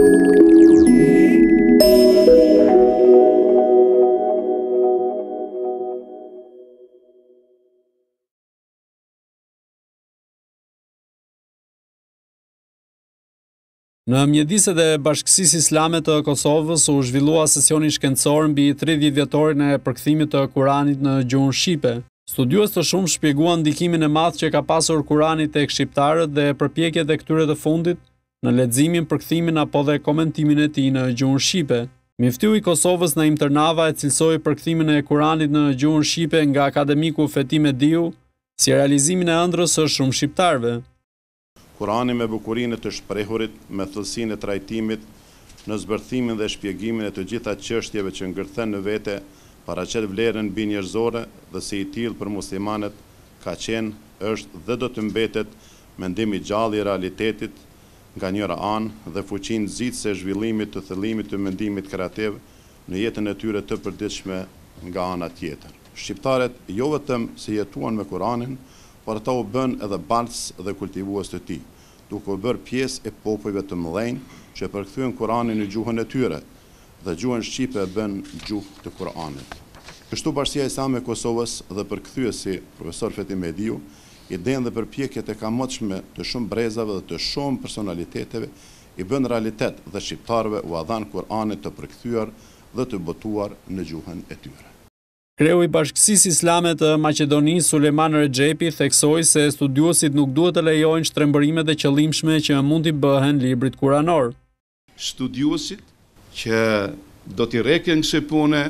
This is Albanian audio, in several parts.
Në mjediset e Bashkësisë Islame të Kosovës u zhvillua sesioni shkencor mbi 30 vjetorin e përkthimit të Kuranit në gjuhën shqipe. Studiues të shumë shpjeguan ndikimin e madh që ka pasur Kurani Te Shqiptarët dhe përpjekjet e këtyre të fundit në leximin, përkthimin apo dhe komentimin e tij në gjuhën shqipe. Miftiu i Kosovës Naim Tërnava e cilsoi përkthimin e Kuranit në gjuhën shqipe nga akademiku Feti Mediu si realizimin e ëndrrës së shumë shqiptarëve. Kurani me bukurinë të shprehurit, me thellësinë e trajtimit, në zbërthimin dhe shpjegimin e të gjitha çështjeve që ngërthen në vete, paraqet vlerën mbi njerëzore dhe si i tillë për muslimanët ka qenë, është dhe do të mbetet mendim i gjallë i realitetit nga njëra anë dhe fuqinë nxitëse e zhvillimit të thellimit të mendimit kreativ në jetën e tyre të përditshme nga ana tjetër. Shqiptarët jo vetëm se jetuan me Kuranin, por ata u bën edhe balës dhe kultivues të tij, duke u bërë pjesë e popujve të mëdhenj që përkthyen Kuranin në gjuhën e tyre dhe gjuhën shqipe e bën gjuhë të Kuranit. Kështu Bashkia Islame e Kosovës dhe përkthyesi profesor Feti Mediu idenë dhe përpjekjet e kamotshme të shumë brezave dhe të shumë personaliteteve i bën realitet dhe shqiptarëve u dhan Kuranit të përkthyer dhe të botuar në gjuhën e tyre. Kreu i Bashkësisë Islame të Maqedonisë Sulejman Rexhepi theksoi se studiuesit nuk duhet të lejojnë shtrembërimet e qëllimshme që mund t'i bëhen librit kuranor. Studiuesit që do t'i reken kësaj pune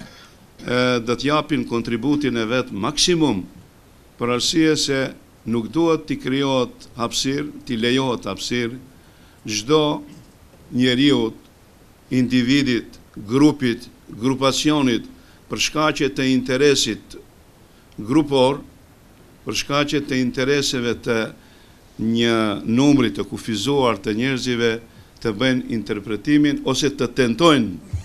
do t'japin kontributin e vet maksimum, për arsye se nuk duhet t'i krijohet hapësirë, t'i lejohet hapësirë çdo njeriu, individit, grupit, grupacionit për shkaqe të interesit grupor, për shkaqe të intereseve të një numri të kufizuar të njerëzive të bëjnë interpretimin ose të tentojnë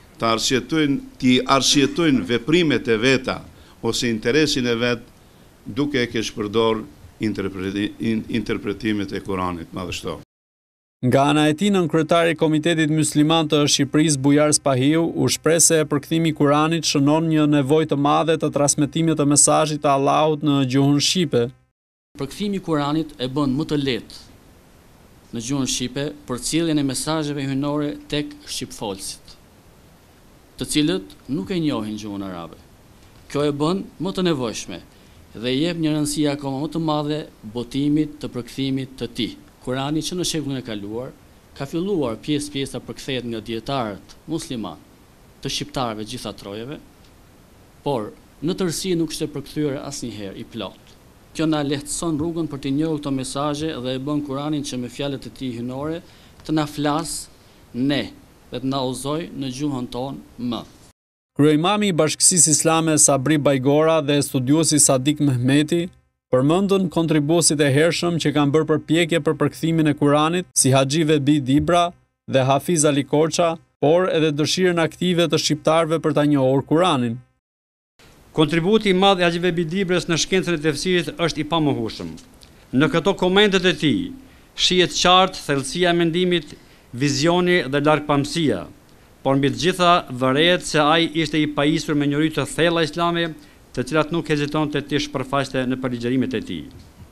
të arsjetojnë veprimet e veta ose interesin e vet duke e keq përdor interpretimet e Kuranit madhështor. Nga ana e tij, nënkryetari i Komitetit Mysliman të Shqipërisë Bujar Spahiu u shpreh se përkthimi i Kuranit shënon një nevojë të madhe të transmetimit të mesazhit të Allahut në gjuhën shqipe. Përkthimi i Kuranit e bën më të lehtë në gjuhën shqipe përcjelljen e mesazheve hyjnore tek shqipfolësit, të cilët nuk e njohin gjuhën arabe. Kjo e bën më të nevojshme dhe i jep një rëndësi akoma më të madhe botimit të përkthimit të tij. Kurani që në shekullin e kaluar ka filluar pjesë përkthehet nga dietarët musliman të shqiptarëve gjitha trojeve, por në tërësi nuk ishte përkthyer asnjëherë i plot. Kjo na lehtëson rrugën për të njohur këto mesazhe dhe e bën Kuranin që me fjalët e tij hyjnore të na flas ne dhe të na udhëzoj në gjuhën tonë më. Kryeimami i Bashkësisë Islame Sabri Bajgora dhe studiuesi Sadik Mehmeti përmendën kontribuesit e hershëm që kanë bërë përpjekje për përkthimin e Kuranit, si Haxhi Vebi Dibra dhe Hafiz Ali Koça, por edhe dëshirën aktive të shqiptarëve për ta njohur Kuranin. Kontributi i madh i Haxhi Vebi Dibrës në shkencën e tefsirit është i pamohshëm. Në këto komentet e tij shihet qartë thellësia e mendimit, vizioni dhe largpamësia, por mbi të gjitha vërehet se ai ishte i pajisur me njohuri të thella islame, të cilat nuk hezitonte të shpërfaqte në përligjërimet e tij.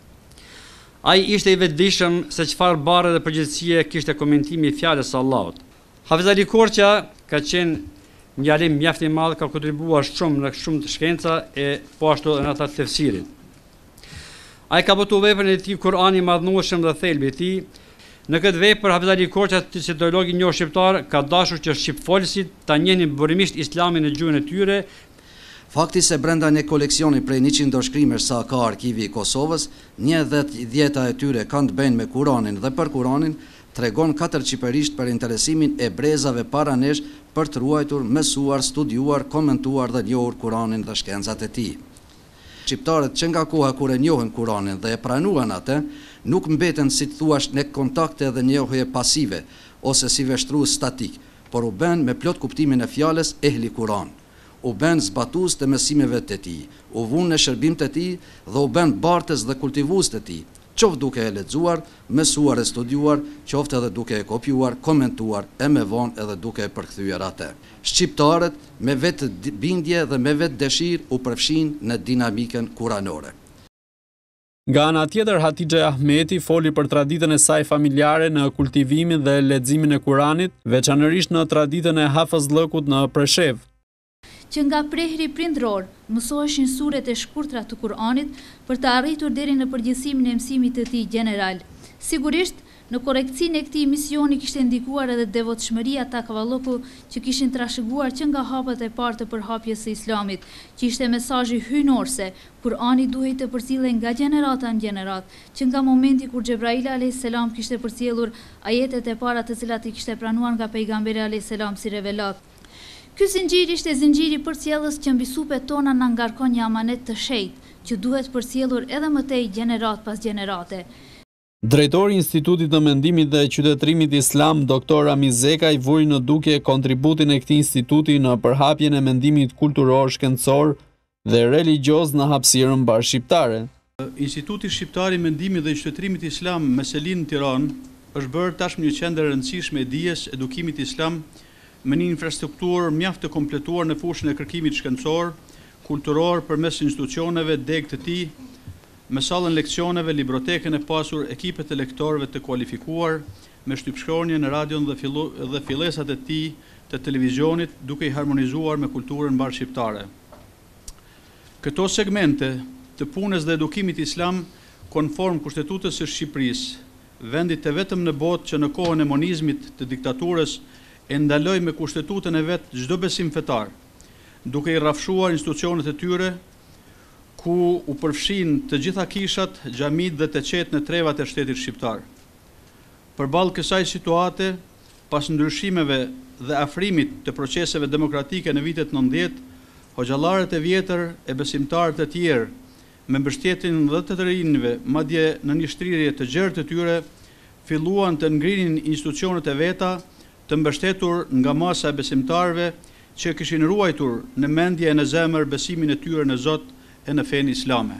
Ai ishte i vetëdijshëm se çfarë barre dhe përgjithësie kishte komentimi i fjalës së Allahut. Hafiz Ali Koça ka qenë një alim mjaft i madh, ka kontribuar shumë në shumë të shkenca e po ashtu edhe në ata të tefsirit. Ai ka botuar veprën e tij Kurani i madhnueshëm dhe thelbi i tij. Në këtë vepër Hafiz Ali Koça, si teolog i njohur shqiptar, ka dashur që shqipfolësit ta njehnin burimisht Islamin në gjuhën e tyre. Fakti se brenda një koleksioni prej 100 shkrimesh sa ka arkivi i Kosovës, 10 e tyre kanë të bëjnë me Kuranin dhe për Kuranin, tregon katërçiperisht për interesimin e brezave para nesh për të ruajtur, mësuar, studiuar, komentuar dhe njohur Kuranin dhe shkencat e tij. Shqiptarët që nga koha kur e njohin Kuranin dhe e pranuan atë, nuk mbeten si të thuash në kontakte dhe njohje pasive ose si veshtrues statik, por u bën me plot kuptimin e fjalës ehli Kuran. U bën zbatues të mësimeve të tij, u vun në shërbim të tij dhe u bën bartës dhe kultivues të tij. qoftë duke e lexuar, mësuar e studiuar, qoftë edhe duke e kopjuar, komentuar e me vonë edhe duke e përkthyer atë. Shqiptarët me vetë bindje dhe me vetë dëshirë u përfshin në dinamikën kuranore. Nga ana tjetër, Hatixhe Ahmeti foli për traditën e saj familjare në kultivimin dhe leximin e Kuranit, veçanërisht në traditën e hafazllëkut në Preshev. Që nga prehri prindror mësoheshin suret e shkurtra të Kuranit për të arritur deri në përgjithësimin e mësimit të tij gjeneral. Sigurisht, në korrekcinë e këtij misioni kishte ndikuar edhe devotshmëria takvalloku që kishin trashëguar që nga hapet e parë të përhapjes së Islamit, që ishte mesazhi hyjnor se Kurani duhej të përcjellej nga gjenerata në gjenerat, që nga momenti kur Xhebraili a.s. kishte përcjellur ajetet e para të cilat i kishte pranuar nga pejgamberi a.s. si revelat. Ky zinxhir ishte zinxhiri përcjellës që mbi supet tona na ngarkon një amanet të shenjtë, që duhet përcjellur edhe më tej gjenerat pas gjenerate. Drejtori i Institutit të Mendimit dhe Qytetërimit Islam, Dr. Amizeka, i vuri në dukje kontributin e këtij instituti në përhapjen e mendimit kulturor, shkencor dhe religjioz në hapësirën bashkëshqiptare. Instituti Shqiptar i Mendimit dhe Qytetërimit Islam Meselin në Tiranë është bërë tashmë një qendër e rëndësishme e dijes, edukimit islam, me një infrastrukturë mjaft të kompletuar në fushën e kërkimit shkencor, kulturor përmes institucioneve deg të tij, me sallën leksioneve, librotekën e pasur, ekipet e lektorëve të kualifikuar, me shtypshkronje në radion dhe fillesat e tij të televizionit, duke i harmonizuar me kulturën bashkëshqiptare. Këto segmente të punës dhe edukimit islam, konform Kushtetutës së Shqipërisë, vendit të vetëm në botë që në kohën e monizmit të diktaturës e ndaloj me kushtetutën e vetë çdo besim fetar, duke i rrafshuar institucionet e tyre, ku u përfshin të gjitha kishat, xhamit dhe të qetë në trevat e shtetit shqiptar. Përballë kësaj situate, pas ndryshimeve dhe afrimit të proceseve demokratike në vitet 90, hoxhallarët e vjetër e besimtarët e tjerë, me mbështetjen dhe të rinjve, madje në një shtrirje të gjerë të tyre, filluan të ngrinin institucionet e veta, të mbështetur nga masa e besimtarëve që kishin ruajtur në mendje e në zemër besimin e tyre në Zot e në fenë islame.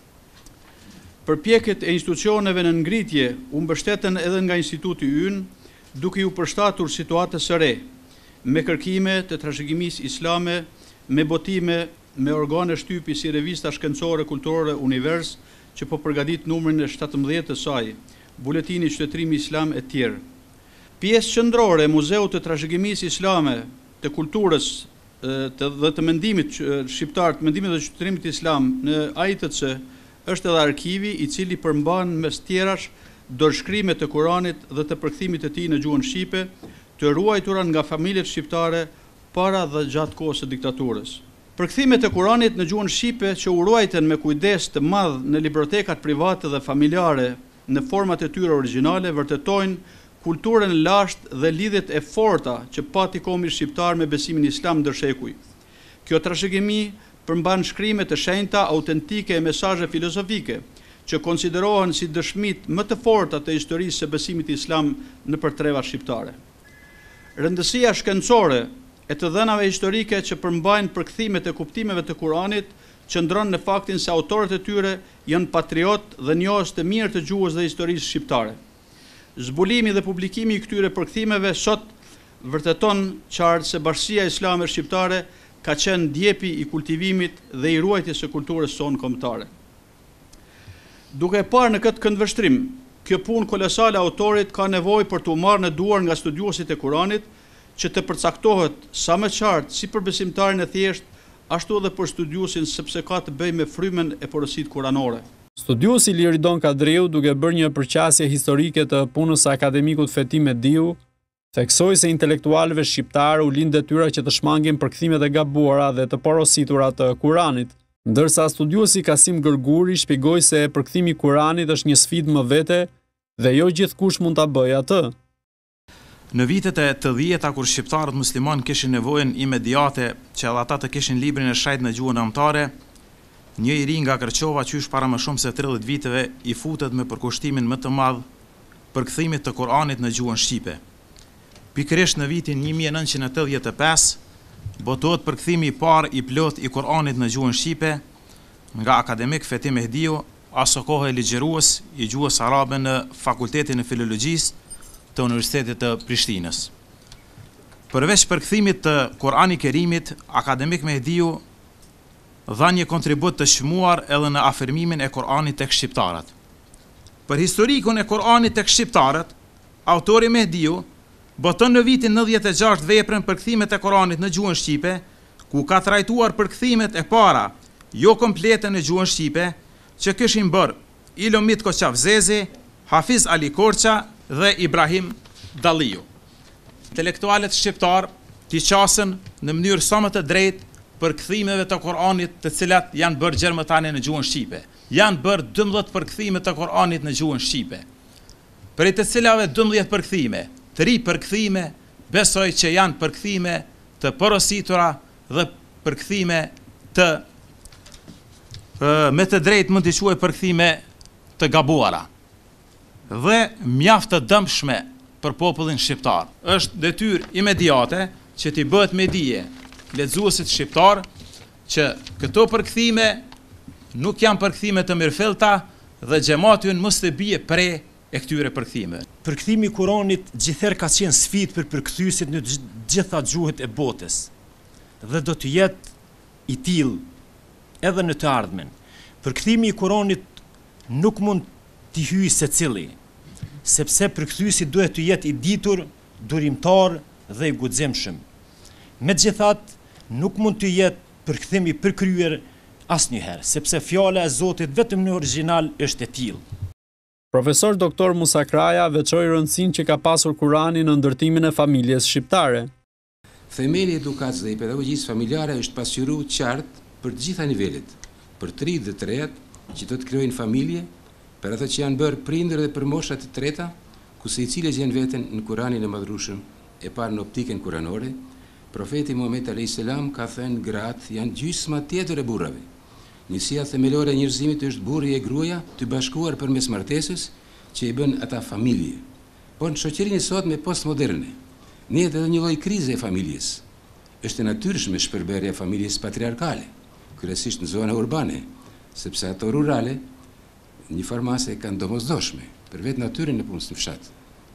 Përpjekjet e institucioneve në ngritje u mbështeten edhe nga instituti ynë, duke u përshtatur situatës së re, me kërkime të trashëgimisë islame, me botime, me organe shtypi si revista shkencore kulturore Univers, që po përgatit numrin e 17 të saj, buletini Qytetërimi Islam e tjerë. Pjesë qendrore e Muzeut të Trashëgimisë Islame, të kulturës dhe të mendimit shqiptar, të mendimit dhe qytetërimit islam në AITC është edhe arkivi i cili përmban mes tjerash dorëshkrimet të Kuranit dhe të përkthimit të tij në gjuhën shqipe, të ruajtura nga familjet shqiptare para dhe gjatë kohës së diktaturës. Përkthimet e Kuranit në gjuhën shqipe që u ruajten me kujdes të madh në librotekat private dhe familjare në format e tyre origjinale vërtetojnë kulturën lashtë dhe lidhjet e forta që pati komi shqiptar me besimin islam ndërshekuj. Kjo trashëgimi përmban shkrime të shenjta, autentike e mesazhe filozofike, që konsiderohen si dëshmit më të forta të historisë së besimit islam nëpër trevat shqiptare. Rëndësia shkencore e të dhënave historike që përmbajnë përkthimet e kuptimeve të Kuranit qëndron në faktin se autorët e tyre janë patriot dhe njohës të mirë të gjuhës dhe historisë shqiptare. Zbulimi dhe publikimi i këtyre përkthimeve sot vërteton qartë se bashkësia islame shqiptare ka qenë djepi i kultivimit dhe i ruajtjes së kulturës sonë kombëtare. Duke parë në këtë këndvështrim, kjo punë kolosale autorit ka nevojë për të marrë në duar nga studiuesit e Kuranit, që të përcaktohet sa më qartë si për besimtarin e thjesht, ashtu edhe për studiuesin sepse ka të bëjë me frymen e porositë kuranore. Studiuesi Liridon Kadriu, duke bërë një përqasje historike të punës së akademikut Fetim Mediu, theksoi se intelektualëve shqiptarë u lind detyra që të shmangin përkthimet e gabuara dhe të porositura të Kuranit, ndërsa studiuesi Kasim Gërguri shpjegoi se përkthimi i Kuranit është një sfidë më vete dhe jo gjithkush mund ta bëjë atë. Në vitet e të 10-ta kur shqiptarët musliman kishin nevojën imediate që edhe ata të kishin librin e shajt në gjuhën amtare, një i ri nga Kërqova qysh para më shumë se 30 viteve i futet me përkushtimin më të madh përkthimit të Kuranit në gjuhën shqipe. Pikërisht në vitin 1985 botohet përkthimi i parë i plot i Kuranit në gjuhën shqipe nga akademik Fetim Mediu aso kohë e ligjerues i gjuhës arabe në Fakultetin e Filologjisë të Universitetit të Prishtinës. Përveç përkthimit të Kurani Kerimit, akademik Mehdiu dha një kontribut të shmuar edhe në afirmimin e Kurani tek shqiptarët. Për historikun e Kurani tek shqiptarët, autori Mehdiu boton në vitin 96 veprën përkthimet e Kuranit në gjuhën shqipe, ku ka trajtuar përkthimet e para, jo komplete në gjuhën shqipe, që kishin bërë Ilomit Koqavzezi, Hafiz Ali Korça dhe Ibrahim Dalliu. Intelektualet shqiptar t'i qasën në mënyrë sa më të drejtë përkthimeve të Kuranit të cilat janë bërë gjermëtane në gjuhën shqipe. Janë bërë 12 përkthime të Kuranit në gjuhën shqipe. Prej të cilave 12 përkthime, 3 përkthime besoj që janë përkthime të porositura dhe përkthime të me të drejtë mund t'i quaj përkthime të gabuara. Dhe mjaft të dëmshme për popullin shqiptar. Është detyrë imediate që t'i bëhet me dije lexuesit shqiptar që këto përkthime nuk janë përkthime të mirëfillta dhe xhamati mos të bie pre e këtyre përkthimeve. Përkthimi i Kuranit gjithherë ka qenë sfidë për përkthyesit në gjitha gjuhët e botës dhe do të jetë i tillë edhe në të ardhmen. Përkthimi i Kuranit nuk mund t'i hyjë secili, sepse përkthyesi duhet të jetë i ditur, durimtar dhe i guximshëm. Megjithatë, nuk mund të jetë përkthim i përkryer asnjëherë, sepse fjala e Zotit vetëm në origjinal është e tillë. Profesor Dr. Musa Kraja veçoi rëndësinë që ka pasur Kurani në ndërtimin e familjes shqiptare. Themeli i edukatës dhe i pedagogjisë familjare është pasqyruar qartë për të gjitha nivelet, për të rinjtë dhe të reja që do të krijojnë familje, për ata që janë bërë prindër dhe për mosha të treta, ku secili gjen veten në Kuranin e Madhrueshëm e parë në optikën kuranore. Profeti Muhammed a.s. ka thënë gratë janë gjysma tjetër e burrave. Njësia themelore e njerëzimit është burri e gruaja të bashkuar përmes martesës që i bën ata familje. Por në shoqërinë e sotme postmoderne, njehet edhe një lloj krize e familjes. Është e natyrshme shpërberja e familjes patriarkale, kryesisht në zona urbane, sepse ato rurale një farmase kanë domosdoshme për vetë natyrën e punës në fshat.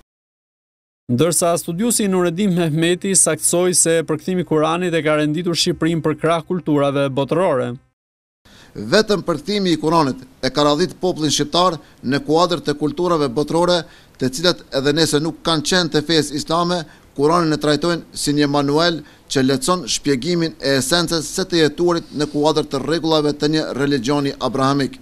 Ndërsa studiusi Nureddin Mehmeti saktësoi se përkthimi i Kuranit e ka renditur Shqipërinë për krah kulturave botërore. Vetëm përkthimi i Kuranit e ka radhit popullin shqiptar në kuadër të kulturave botërore, të cilat edhe nëse nuk kanë qenë të fesë islame, Kuranin e trajtojnë si një manual që lehtëson shpjegimin e esencës së të jetuarit në kuadër të rregullave të një religioni abrahamik.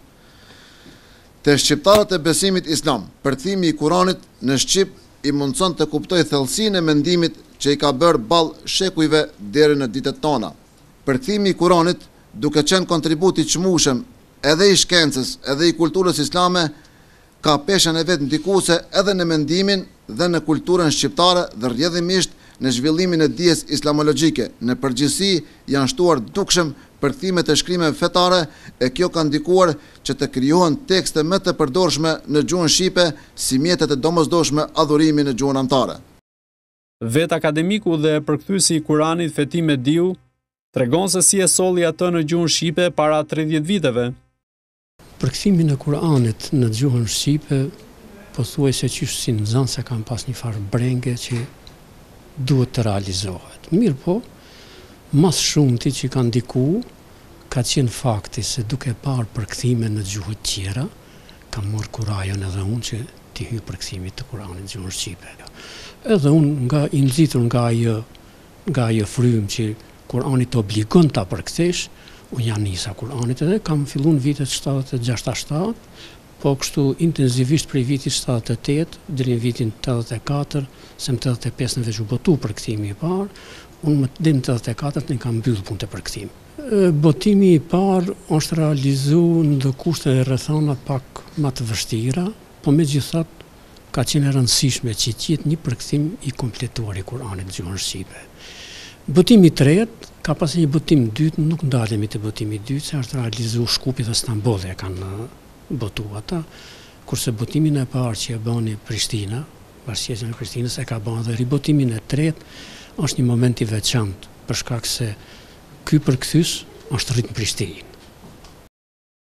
Te shqiptarët e besimit islam, përkthimi i Kuranit në shqip i mundson të kuptojë thellësinë e mendimit që i ka bërë ballë shekujve deri në ditët tona. Përkthimi i Kuranit, duke qenë kontribut i çmueshëm edhe i shkencës edhe i kulturës islame, ka peshën e vetë ndikuese edhe në mendimin dhe në kulturën shqiptare dhe rrjedhimisht në zhvillimin e dijes islamologjike. Në përgjithësi janë shtuar dukshëm përkthimet e shkrimeve fetare e kjo ka ndikuar që të krijohen tekste më të përdorshme në gjuhën shqipe si mjetet e domosdoshme adhurimi në gjuhën anëtare. Vet akademiku dhe përkthyesi i Kuranit Feti Mehdiu tregon se si e solli atë në gjuhën shqipe para 30 viteve. Përkthimin e Kuranit në gjuhën shqipe pothuajse qysh si nxënës se kanë pas një farë brenge që duhet të realizohet. Mirë po, mas shumti që kanë ndiku, ka qenë fakti se duke parë përkthime në gjuhët tjera, kam marrë kurajon edhe unë që t'i hyj përkthimit të Kuranit në gjuhën shqipe. Edhe unë nga i nxitur nga ajo frym që Kurani të obligon ta përkthesh, unë janë nisa Kuranit edhe kam filluar në vitet 76-87, po kështu intensivisht prej vitit 78 deri në vitin 84, se në 85 në veç u botu përkthimi i parë, unë deri në 84 ne kam mbyllë punët e përkthim. Botimi i parë është realizuar në kushte e rrethana pak më të vështira, po megjithatë ka qenë e rëndësishme që të jetë një përkthim i kompletuar i Kuranit në gjuhën shqipe. Botimi i tretë ka pasur një botim dytë, nuk ndalemi te botimi i dytë, se është realizuar Shkupi dhe Stambolli e kanë botu ata, kurse botimin e parë që e bani Prishtina, Bashkësia e Prishtinës e ka bën dhe ribotimin e tretë është një moment i veçantë për shkak se ky përkthyes është rrit në Prishtinë.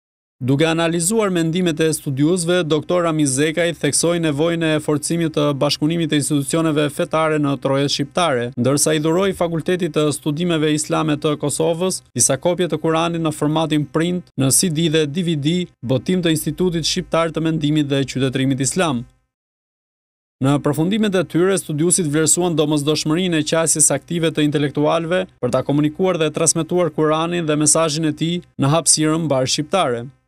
Duke analizuar mendimet e studiusve, Dr. Amizekaj theksoi nevojën e forcimit të bashkëpunimit të institucioneve fetare në trojet shqiptare, ndërsa i dhuroi Fakultetit të Studimeve Islame të Kosovës disa kopje të Kuranit në formatin print, në CD dhe DVD, botim të Institutit Shqiptar të Mendimit dhe Qytetërimit Islam. Në përfundimet e tyre, studiusit vlerësuan domosdoshmërinë e qasjes aktive të intelektualëve për ta komunikuar dhe transmetuar Kuranin dhe mesazhin e tij në hapësirën mbar shqiptare.